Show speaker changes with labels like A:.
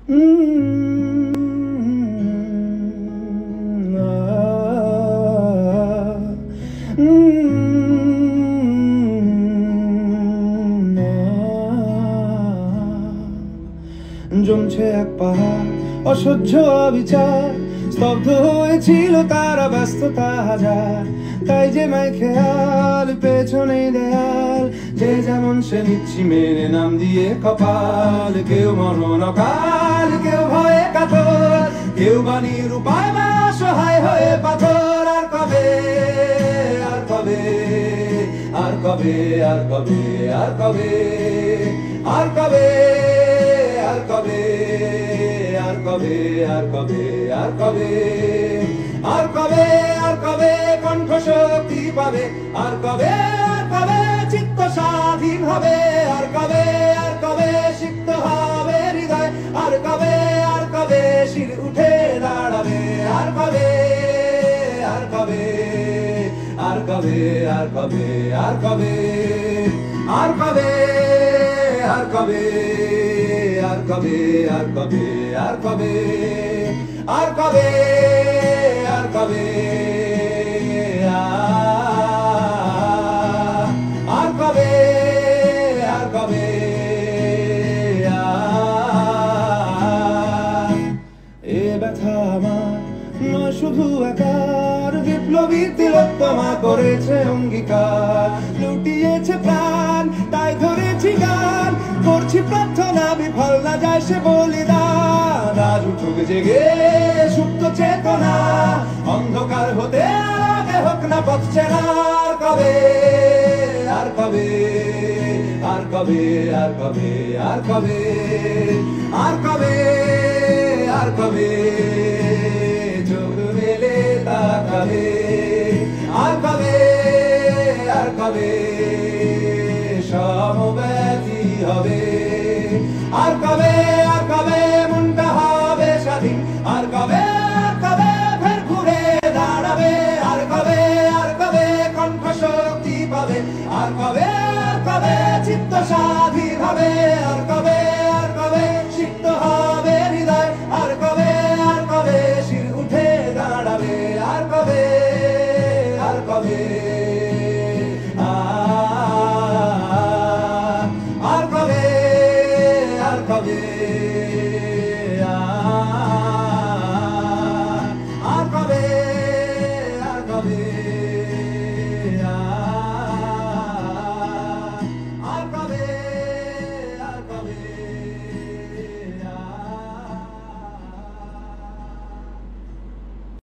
A: জমছে এক পাহাড় অসহ্য অবিচার, স্তব্ধ হয়েছিল তারা ব্যস্ততা হাজার। তাই যে মাই খেয়াল পেছনে দেয়াল, যে যেমন সে নিচ্ছি মেরে নাম দিয়ে কপাল। কেউ মরণ অকাল, কেউ ভয়ে কাতর, কেউ বা নিরুপায় বা অসহায় হয়ে পাথর। আর কবে, আর কবে, আর কবে, আর কবে, আর কবে, আর কবে, আর কবে, আর কবে, আর কবে, আর কবে, আর কবে, আর কবে কণ্ঠ শক্তি পাবে? আর কবে, আর কবে চিত্ত স্বাধীন হবে? আর কবে, আর কবে সিক্ত হবে হৃদয়? আর কবে, আর কবে শির উঠে দাঁড়াবে? আর কবে, আর কবে, আর কবে, আর কবে, আর কবে, আর কবে, আর কবে, আর কবে, আর কবে, আর কবে, আর কবে, আর কবে, আর কবে, আর কবে, এ ব্যথা আমার নয় শুধু একার, বিপ্লবী তিলোত্তমা করেছে অঙ্গীকার। লুটিয়েছে প্রাণ তাই ধরেছি গান, করছি প্রার্থনা বিফল না যায় সে বলিদান। আজ উঠুক জেগে সুপ্ত চেতনা, অন্ধকার হতে আগে হোক না পথ চেনা। আর কবে, আর কবে, আর কবে, আর কবে, আর কবে, আর কবে, আর কবে চোখ মেলে তাকাবে? আর কবে, আর কবে সমব্যথী হবে? আর কবে, আর কবে মনটা হবে স্বাধীন? আর কবে, আর কবে ফের ঘুরে দাঁড়াবে? আর কবে, আর কবে কণ্ঠ শক্তি পাবে? আর কবে, আর কবে চিত্ত স্বাধীন হবে? আর কবে, আর কবে সিক্ত হবে হৃদয়? আর কবে, আর কবে শির উঠে দাঁড়াবে? আর কবে, আর কবে, আর কবে, আর কবে,